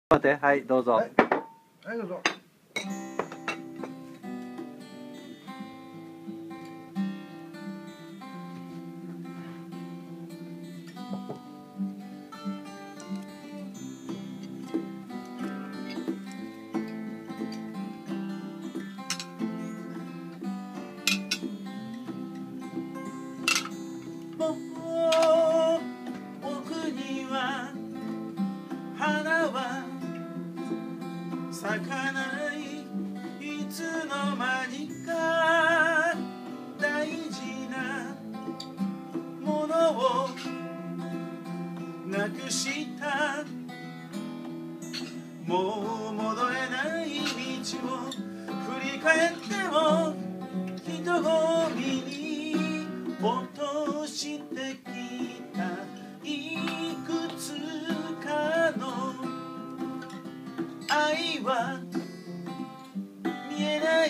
待って、はい、どうぞ。 はい、はい、どうぞ。 もう僕には花は咲かない、いつの間にか大事なものをなくした。もう戻れない道を振り返っても人混みに落としてきたいくつかの愛は見えない。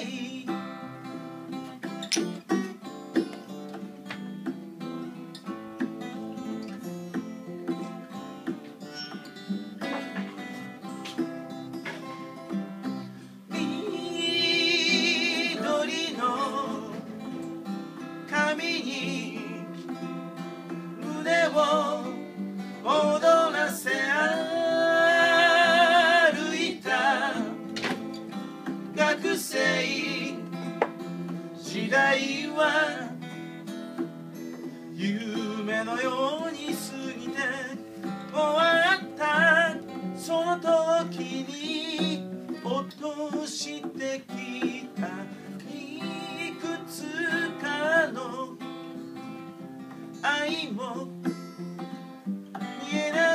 緑の髪に胸を踊らせ歩いた学生時代は夢のように過ぎて終わった。その時に落としてきたいくつかの愛も見えない。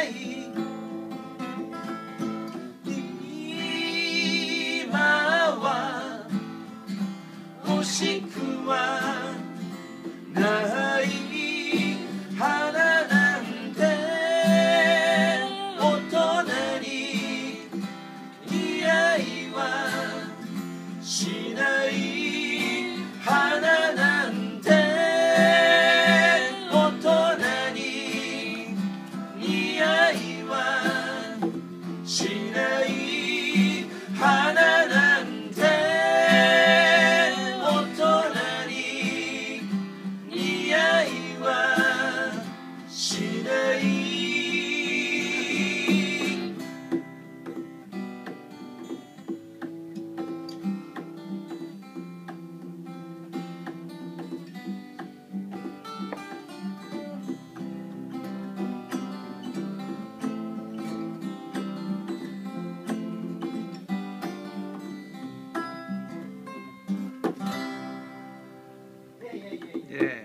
今は欲しくはない花なんて大人に似合いはしない。花なんて大人に似合いはしない。花なんて大人に似合いはしない。 イエーイ。